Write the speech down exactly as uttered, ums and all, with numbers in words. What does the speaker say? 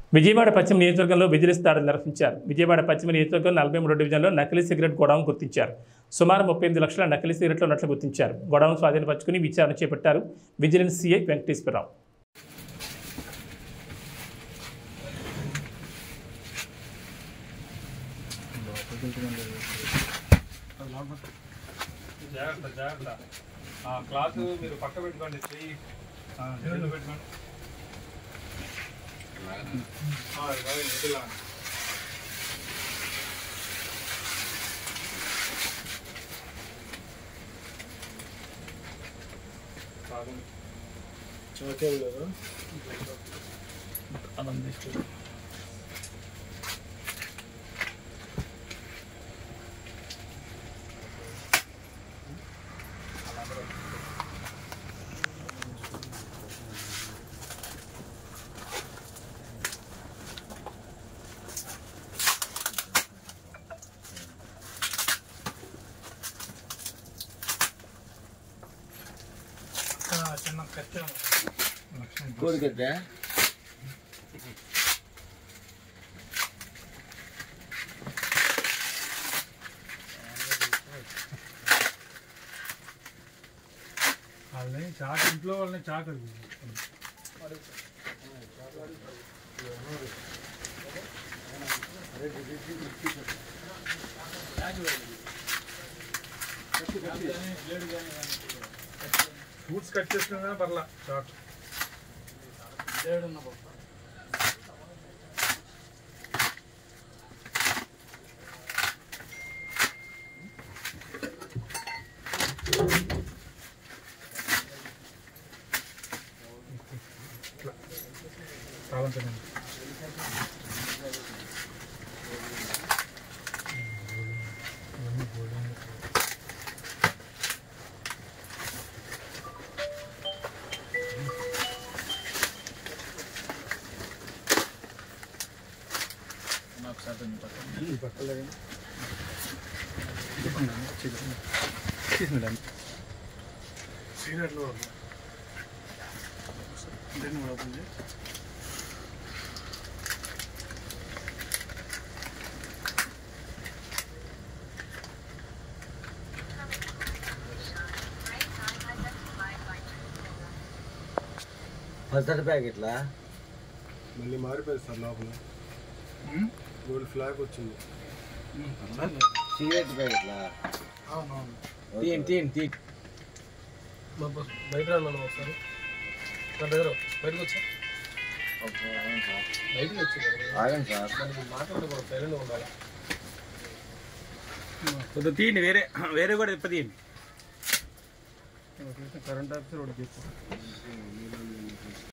విజయవాడ పశ్చిమ నియోజకవర్గంలో విజిలెన్స్ దాడులు నిర్వహించారు. విజయవాడ పశ్చిమ నియోజకవర్గం నలభై మూడో డివిజన్లో నకిలీ సిగరెట్ గోడౌన్ గుర్తించారు. సుమారు ముప్పై ఎనిమిది లక్షల నకిలీ సిగరెట్లు ఉన్నట్లు గుర్తించారు. గోడౌన్ స్వాధీనపరుచుకుని విచారణ చేపట్టారు విజిలెన్స్ సీఐ వెంకటేశ్వరరావు. క్లాత్ మీరు పక్క పెట్టుకోండి, చెయ్యి పెట్టుకోండి. చోకేం లేదు అలా తీసుకో. చిన్న కట్టె కోడికట్టే వాళ్ళని చాక్ ఇంట్లో వాళ్ళని చాక్ ఫ్రూట్స్ కట్ చేసుకున్నా పర్లా చాక్ కావాలంటే సీనియర్లో పచ్చడి ప్యాకెట్లా మళ్ళీ మారిపోయింది సార్. లోపల గోల్డ్ ఫ్లాగ్ వచ్చింది. సిగరెట్ ప్యాకెట్లా తీన్ తీన్ తీన్ బయట రాను ఒకసారి బయటకు వచ్చా బయటకు వచ్చి ఆగండి సార్. మాట్లాడకూడదు, సైలెంట్ ఉండాలి. కొద్దిగా తీయండి, వేరే వేరే కూడా ఎప్ప తీయండి. కరెంట్ ఆఫీసర్ ఒకటి చెప్పు.